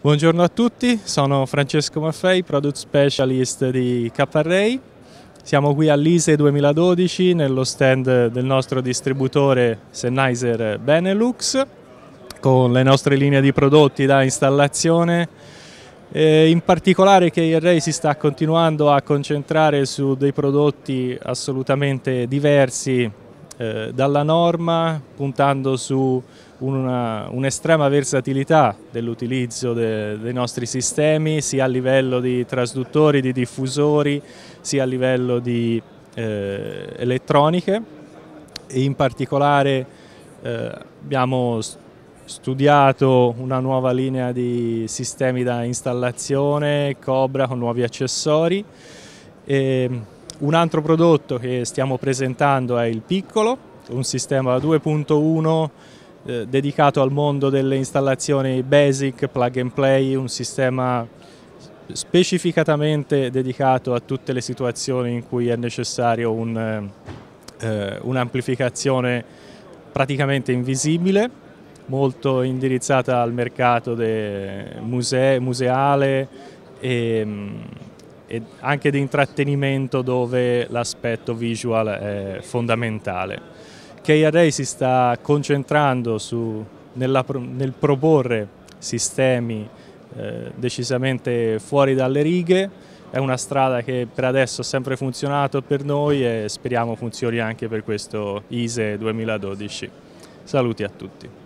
Buongiorno a tutti, sono Francesco Maffei, Product Specialist di K-Array. Siamo qui all'ISE 2012 nello stand del nostro distributore Sennheiser Benelux con le nostre linee di prodotti da installazione. In particolare K-Array si sta continuando a concentrare su dei prodotti assolutamente diversi dalla norma, puntando su un'estrema versatilità dell'utilizzo dei nostri sistemi, sia a livello di trasduttori, di diffusori, sia a livello di elettroniche. E in particolare abbiamo studiato una nuova linea di sistemi da installazione, Cobra, con nuovi accessori. Un altro prodotto che stiamo presentando è il Piccolo, un sistema 2.1 dedicato al mondo delle installazioni basic, plug and play, un sistema specificatamente dedicato a tutte le situazioni in cui è necessario un'amplificazione praticamente invisibile, molto indirizzata al mercato museale e anche di intrattenimento, dove l'aspetto visual è fondamentale. K-Array si sta concentrando nel proporre sistemi decisamente fuori dalle righe. È una strada che per adesso ha sempre funzionato per noi e speriamo funzioni anche per questo ISE 2012. Saluti a tutti.